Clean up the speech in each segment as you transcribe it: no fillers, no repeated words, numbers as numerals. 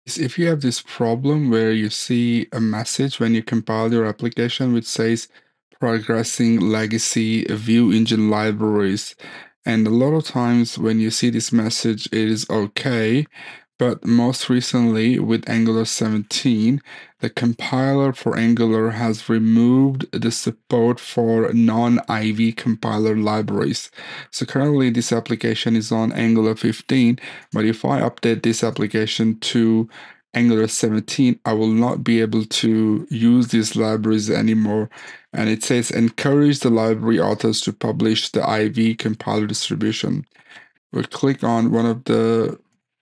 If you have this problem where you see a message when you compile your application which says progressing legacy view engine libraries, and a lot of times when you see this message, it is okay. But most recently with Angular 17, the compiler for Angular has removed the support for non-IV compiler libraries. So currently this application is on Angular 15, but if I update this application to Angular 17, I will not be able to use these libraries anymore. And it says encourage the library authors to publish the IV compiler distribution. We'll click on one of the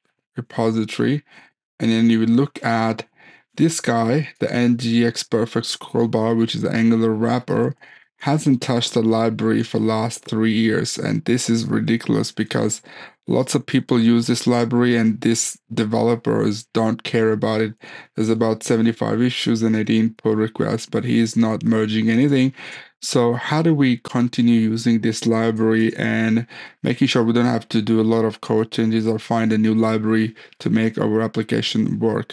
repository, and then you would look at this guy, the NGX Perfect Scroll Bar, which is the Angular wrapper, hasn't touched the library for last 3 years. And this is ridiculous because lots of people use this library and these developers don't care about it. There's about 75 issues and 18 pull requests, but he is not merging anything. So how do we continue using this library and making sure we don't have to do a lot of code changes or find a new library to make our application work?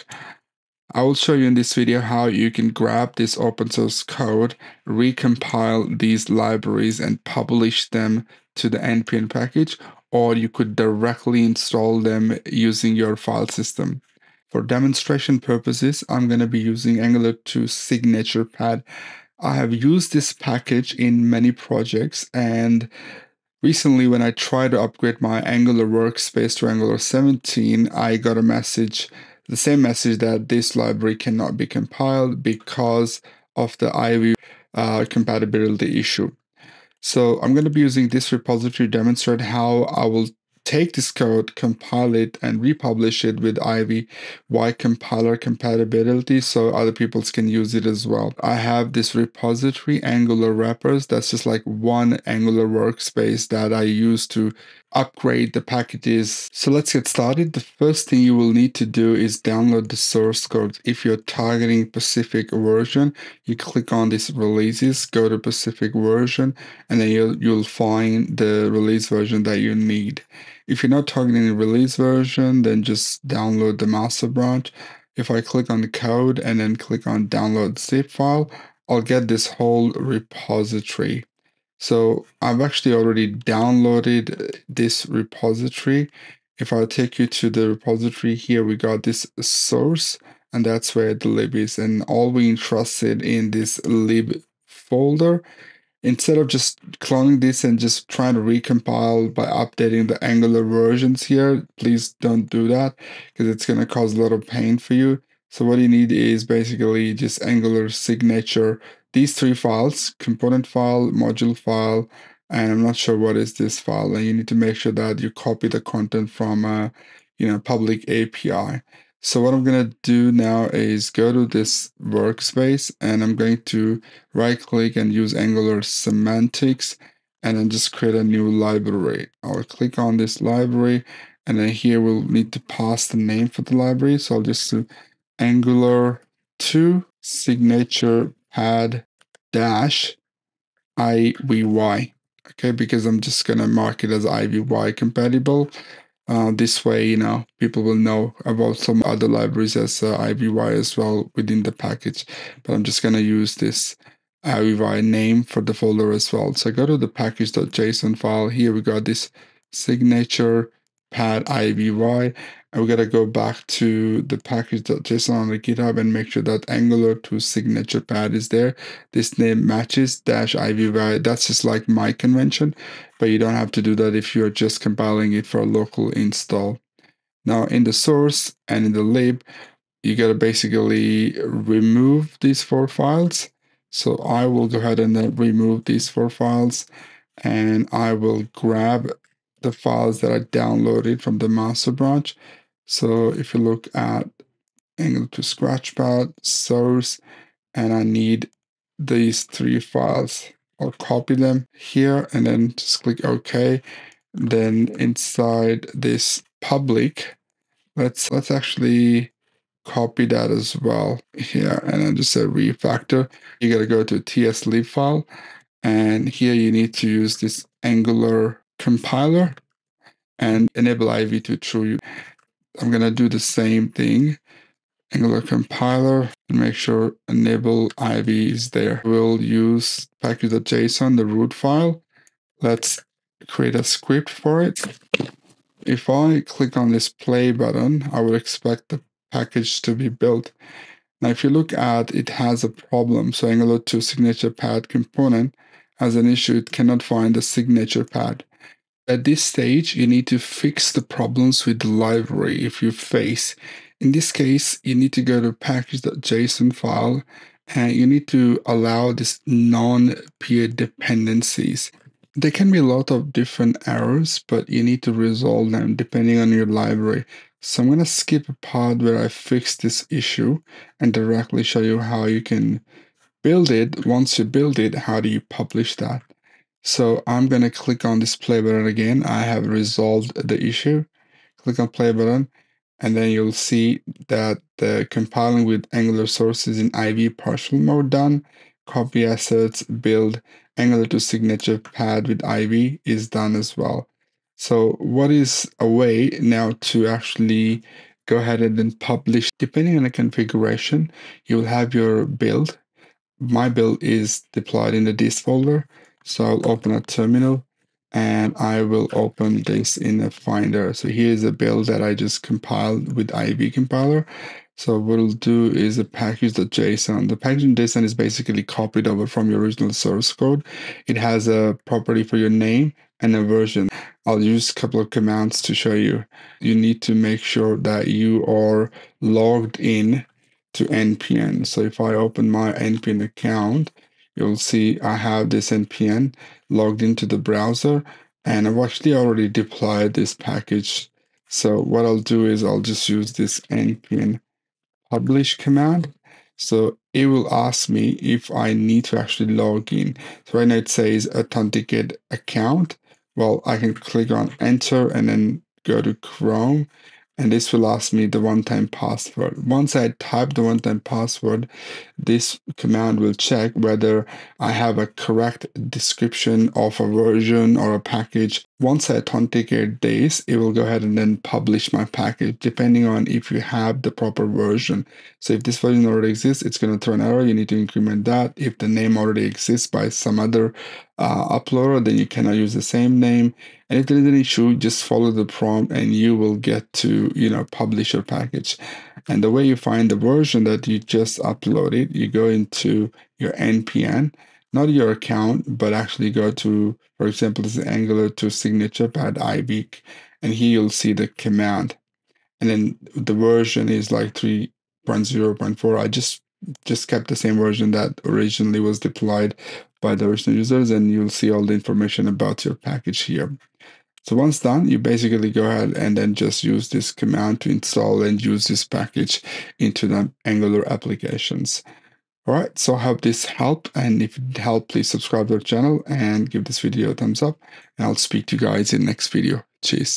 I will show you in this video how you can grab this open source code, recompile these libraries and publish them to the npm package, or you could directly install them using your file system. For demonstration purposes, I'm going to be using Angular 2 signature pad. I have used this package in many projects, and recently when I tried to upgrade my Angular workspace to Angular 17, I got a message, the same message, that this library cannot be compiled because of the IV compatibility issue. So I'm going to be using this repository to demonstrate how I will take this code, compile it, and republish it with IVY compiler compatibility so other people can use it as well. I have this repository, Angular wrappers. That's just like one Angular workspace that I use to upgrade the packages. So let's get started. The first thing you will need to do is download the source code. If you're targeting Pacific version, you click on this releases, go to Pacific version, and then you'll find the release version that you need. If you're not targeting the release version, then just download the master branch. If I click on the code and then click on download zip file, I'll get this whole repository. So I've actually already downloaded this repository. If I take you to the repository here, we got this source, and that's where the lib is. And all we interested in this lib folder. Instead of just cloning this and just trying to recompile by updating the Angular versions here, please don't do that because it's going to cause a lot of pain for you. So what you need is basically just Angular signature, these three files, component file, module file, and I'm not sure what is this file. And you need to make sure that you copy the content from a public API. So what I'm going to do now is go to this workspace, and I'm going to right click and use Angular semantics, and then just create a new library. I'll click on this library, and then here we'll need to pass the name for the library. So I'll just do Angular 2 signature pad dash IVY. Okay, because I'm just gonna mark it as IVY compatible. This way, people will know about some other libraries as IVY as well within the package. But I'm just going to use this IVY name for the folder as well. So I go to the package.json file. Here we got this signature pad IVY. And we got to go back to the package.json on the GitHub and make sure that Angular 2 signature pad is there. This name matches -IVY. That's just like my convention, but you don't have to do that if you're just compiling it for a local install. Now in the source and in the lib, you got to basically remove these 4 files. So I will go ahead and then remove these 4 files, and I will grab the files that I downloaded from the master branch. So if you look at Angular 2 Scratchpad, source, and I need these 3 files. I'll copy them here and then just click OK. Then inside this public, let's actually copy that as well here, and then just say refactor. You got to go to tslib file, and here you need to use this Angular compiler and enable IV to true. I'm gonna do the same thing Angular compiler and make sure enable IV is there. We'll use package.json, the root file. Let's create a script for it. If I click on this play button, I would expect the package to be built. Now, if you look at it has a problem. So Angular 2 signature pad component has an issue. It cannot find the signature pad. At this stage, you need to fix the problems with the library if you face. In this case, you need to go to package.json file and you need to allow this non-peer dependencies. There can be a lot of different errors, but you need to resolve them depending on your library. So I'm going to skip a part where I fix this issue and directly show you how you can build it. Once you build it, how do you publish that? So I'm going to click on this play button again. I have resolved the issue. Click on play button, and then you'll see that the compiling with Angular sources in IV partial mode done. Copy assets, build Angular to signature pad with IV is done as well. So what is a way now to actually go ahead and then publish? Depending on the configuration, you'll have your build. My build is deployed in the dist folder. So I'll open a terminal and I will open this in a finder. So here's a build that I just compiled with IV compiler. So what we'll do is a package.json. The package.json is basically copied over from your original source code. It has a property for your name and a version. I'll use a couple of commands to show you. You need to make sure that you are logged in to npm. So if I open my npm account, you'll see I have this npm logged into the browser, and I've actually already deployed this package. So what I'll do is I'll just use this npm publish command. So it will ask me if I need to actually log in. So right now it says authenticate account. Well, I can click on enter and then go to Chrome, and this will ask me the one-time password. Once I type the one-time password, this command will check whether I have a correct description of a version or a package. Once I authenticate this, it will go ahead and then publish my package, depending on if you have the proper version. So if this version already exists, it's going to throw an error. You need to increment that. If the name already exists by some other uploader, then you cannot use the same name. And if there is an issue, just follow the prompt and you will get to, publish your package. And the way you find the version that you just uploaded, you go into your npm, not your account, but actually go to, for example, this is Angular to signature pad IV, and here you'll see the command. And then the version is like 3.0.4. I just kept the same version that originally was deployed by the original users, and you'll see all the information about your package here. So once done, you basically go ahead and then just use this command to install and use this package into the Angular applications. All right, so I hope this helped, and if it helped, please subscribe to our channel and give this video a thumbs up, and I'll speak to you guys in the next video. Cheers.